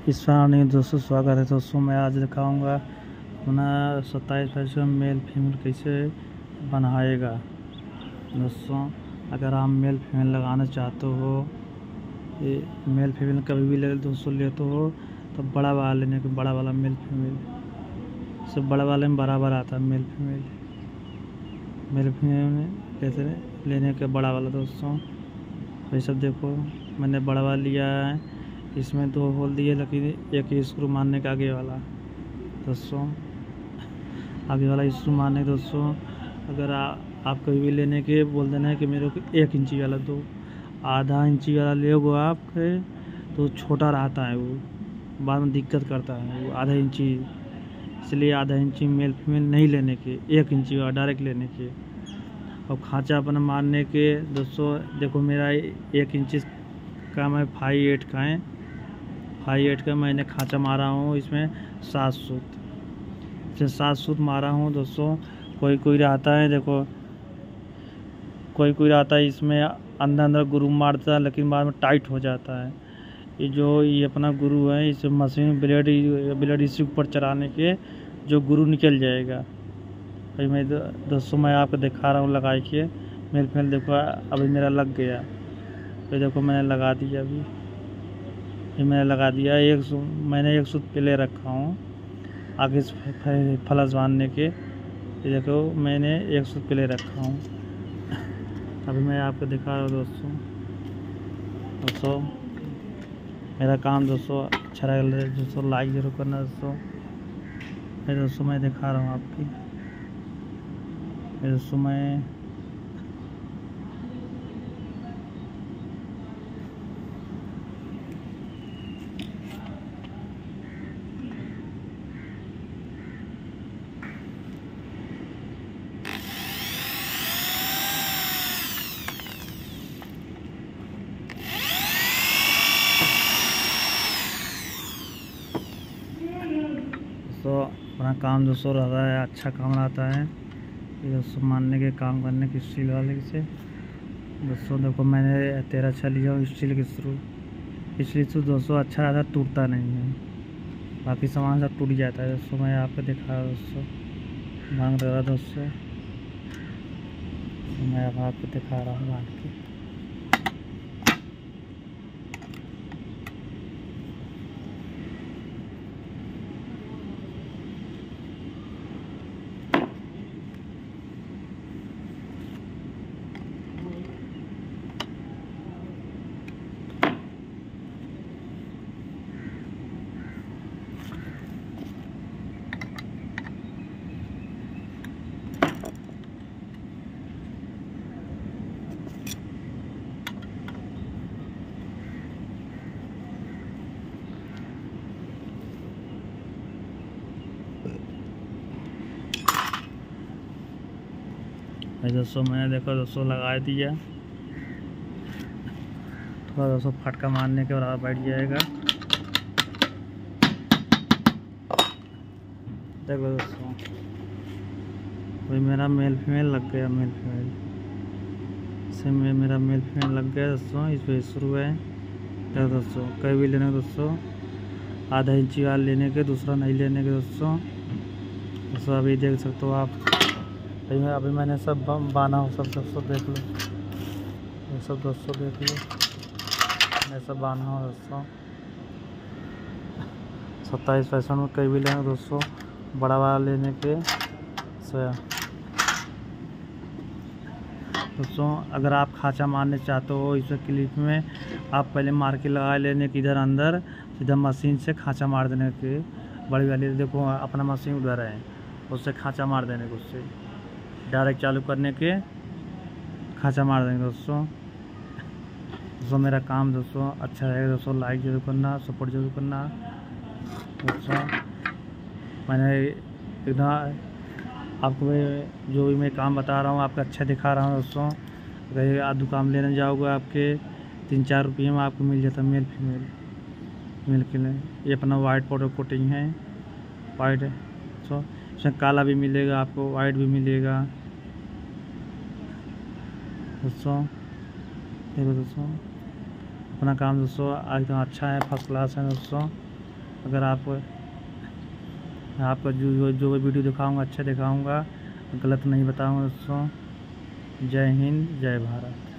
इस दोस्तों स्वागत है दोस्तों। मैं आज दिखाऊंगा अपना 27 मेल फीमेल कैसे बनाएगा। दोस्तों अगर आप मेल फीमेल लगाना चाहते हो, ये मेल फीमेल कभी भी दोस्तों लेते हो तो बड़ा वाला लेने के, बड़ा वाला मेल फीमेल सब बड़ा वाले में बराबर आता है। मेल फीमेल में कैसे लेने के बड़ा वाला दोस्तों, ये सब देखो मैंने बड़ा वाला लिया है। इसमें 2 होल दिए, लेकिन एक स्क्रू मारने का आगे वाला दोस्तों, आगे वाला स्क्रू मारने दोस्तों। अगर आप कभी भी लेने के बोल देना है कि मेरे को 1 इंची वाला दो, आधा इंची वाला ले वो आपके तो छोटा रहता है, वो बाद में दिक्कत करता है वो आधा इंची। इसलिए आधा इंची मेल फीमेल नहीं लेने के, 1 इंची वाला डायरेक्ट लेने के। और खांचा अपना मारने के दोस्तों देखो, मेरा 1 इंची का मैं 5/8 का है, 5/8 का मैंने खांचा मारा हूँ। इसमें 7 सूत, इसमें 7 सूत मारा हूँ दोस्तों। कोई रहता है देखो, कोई रहता है इसमें अंदर गुरु मारता है, लेकिन बाद में टाइट हो जाता है। ये अपना गुरु है, इस मशीन ब्लेड इसी ऊपर चलाने के जो गुरु निकल जाएगा। भाई मैं दोस्तों मैं आपको दिखा रहा हूँ लगा के मेल फीमेल। देखो अभी मेरा लग गया, तो देखो मैंने लगा दिया। अभी ये मैंने लगा दिया। मैंने 1 सूत पहले रखा हूँ आगे से फलस बांधने के। ये देखो मैंने 1 सूत पहले रखा हूँ। अभी मैं आपको दिखा रहा हूँ दोस्तों मेरा काम दोस्तों अच्छा लगा दोस्तों, लाइक जरूर करना दोस्तों। मैं दिखा रहा हूँ आपकी दोस्तों। मैं तो अपना काम दोस्तों रहता है, अच्छा काम रहता है ये दोस्तों, मानने के काम करने की स्टील वाले से दोस्तों। देखो मैंने 13 अच्छा लिया हूँ स्टील के थ्रू, इसलिए तो दोस्तों अच्छा रहता है, टूटता नहीं है। बाकी सामान सब टूट जाता है दोस्तों। मैं आपको दिखा रहा हूँ दोस्तों, मांग रहा दोस्तों, मैं अब आपको दिखा रहा हूँ मांग के। दोस्तों मैंने देखो दोस्तों लगा दिया, थोड़ा दोस्तों फटका मारने के बराबर बैठ जाएगा। देखो दोस्तों वही मेरा मेल फीमेल लग गया, मेल फीमेल से मेरा मेल फीमेल लग गया दोस्तों। इस पर शुरू है। देखो दोस्तों कहीं भी लेने दोस्तों, आधा इंची वाला लेने के, दूसरा नहीं लेने के दोस्तों। अभी देख सकते हो आप, अभी मैंने सब बाना हो, सब दोस्तों देख लो, ये सब दोस्तों देख लो, मैं सब बाना हो दोस्तों। 27 में कहीं भी लेंगे दोस्तों, बड़ा वाला लेने के दोस्तों। अगर आप खांचा मारने चाहते हो इस क्लिप में, आप पहले मार के लगा लेने के इधर अंदर, सीधा मशीन से खांचा मार देने के। बड़ी वाली देखो अपना मशीन उधर है, उससे खांचा मार देने के, उससे डायरेक्ट चालू करने के खांचा मार देंगे दोस्तों। मेरा काम दोस्तों अच्छा रहेगा दोस्तों, लाइक जरूर करना, सपोर्ट जरूर करना दोस्तों। मैंने एकदम आपको जो भी मैं काम बता रहा हूँ आपको अच्छा दिखा रहा हूँ दोस्तों। अगर आप दुकान लेने जाओगे आपके 3-4 रुपये में आपको मिल जाता मेल फीमेल के लिए। ये अपना वाइट पाउडर कोटिंग है, वाइट है दोस्तों। इसमें काला भी मिलेगा आपको, वाइट भी मिलेगा दोस्तों। देखो दोस्तों अपना काम दोस्तों एकदम अच्छा है, फर्स्ट क्लास है दोस्तों। अगर आपको जो वीडियो दिखाऊंगा अच्छा दिखाऊंगा, गलत नहीं बताऊंगा दोस्तों। जय हिंद, जय भारत।